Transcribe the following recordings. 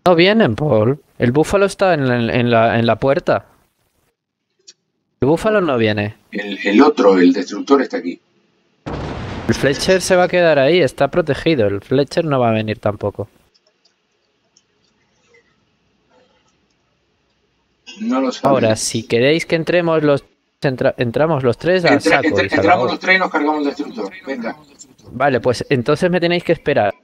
No vienen, Paul. El búfalo está en la puerta. El búfalo no viene. El otro, el destructor, está aquí. El Fletcher se va a quedar ahí, está protegido. El Fletcher no va a venir tampoco. No lo Ahora, sabemos. si queréis que entremos entramos los tres a saco y se Entramos acabó. los tres y nos cargamos el destructor. Venga. Vale, pues entonces me tenéis que esperar.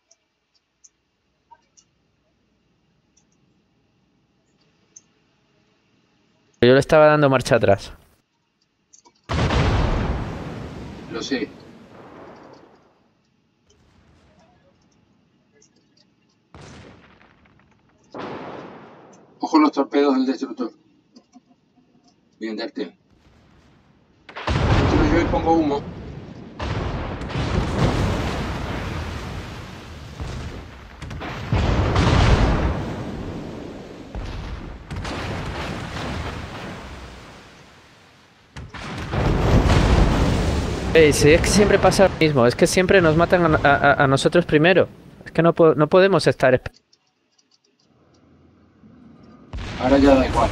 Yo le estaba dando marcha atrás. Lo sé. Ojo los torpedos del destructor. Voy a andarte. Entro yo y pongo humo. Sí, es que siempre pasa lo mismo. Es que siempre nos matan a nosotros primero. Es que no podemos estar Ahora ya da igual.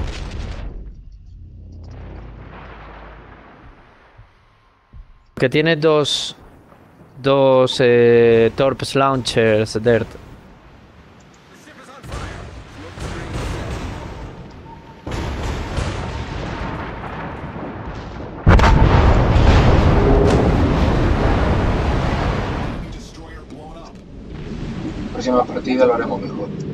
que tiene dos Torps Launchers Dirt. Próxima partida lo haremos mejor.